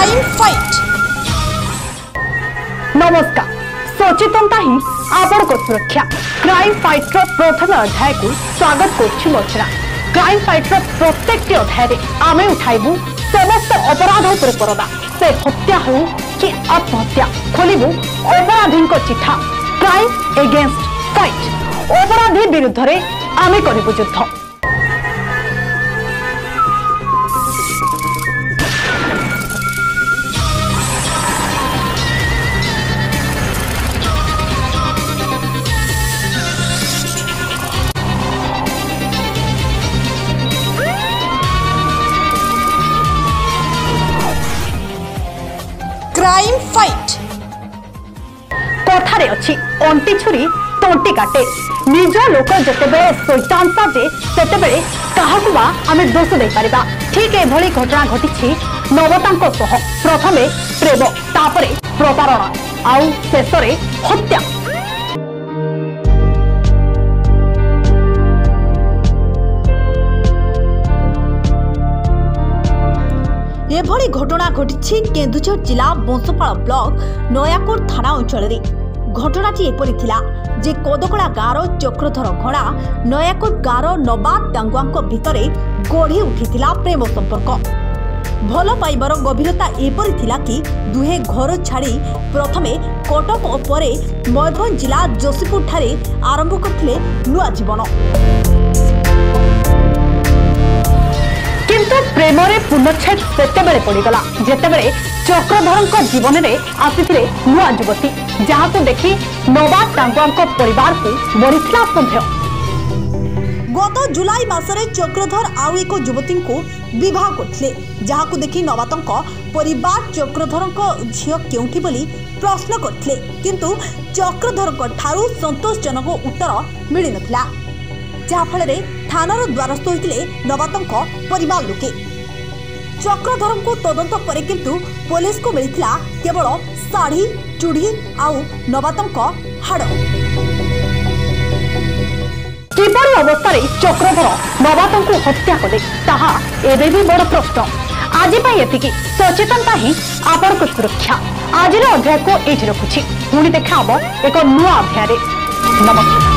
Crime fight. नमस्कार, सचेतनता ही आपण को सुरक्षा। क्राइम फाइट रो प्रथम अध्याय को स्वागत करछि मोचना। क्राइम फाइट रो प्रत्येक अध्याय रे आमे उठाइबु समस्त अपराध उपर परदा। से हत्या हो कि आत्महत्या खोलिबु अपराधी को चिठा। Crime against fight. अपराधी विरुद्ध रे आमे करिबु युद्ध। Crime fight. कथारे अच्छी अंटी छुरी तंटी काटे। निज लोक जितेबले शैतान साजे सेतेबेले काहाकु बा आमे दोष दे परिबा। ठीक एभली घटना घटिछि नवतांको सह। प्रथमे प्रेम, तापरे प्रतारणा, आउ शेषरे हत्या। एभली घटना घटी केन्दुझर जिला बंशपाल ब्लॉक नयाकोट थाना अंचल। घटनाटी एपरी थिला जे कोदकड़ा गाँव चक्रधर घड़ा नयाकोट गाँव नबाद डांगुआ भितर गढ़ी उठिथिला प्रेम संपर्क। भल पाइबार गभीरता एपरी थिला कि दुहे घर छाड़ी प्रथमे कटक और परे मयूरभंज जिला जोशीपुर ठारे आरंभ करथिले नुआ जीवन। किंतु प्रेम रे पुनच्छेद सेतेबेले पड़ीगला जेतेबेले चक्रधर जीवन में आसीथिले नुआ युवती, जहाँ को देखी नबाद डांगुआ परिवार को बढ़िथिला संदेह। गत जुलाई मासरे चक्रधर आउ एक युवती को विवाह करथिले, जहाँ को देखी नबातंक परिवार चक्रधर झियो केउठी बोली प्रश्न करथिले, किंतु चक्रधर ठारू संतोषजनक उत्तर मिली नथिला, जहाँ फल थानार द्वारस्थ होते नबातंक परिवार लोके। चक्रधर को तदंत करे किंतु पुलिस को मिलता केवल शाढ़ी, चूड़ी आउ नबातंक हाड़। किपरि अवस्था चक्रधर नबातंक हत्या कले ताहा एबे भी बड़ प्रश्न। आज एतिकी सचेतनता ही आपण को सुरक्षा। आज अध्याय को ये रखुछि। पुणी देखा एक नुआ अध्याय। नमस्कार।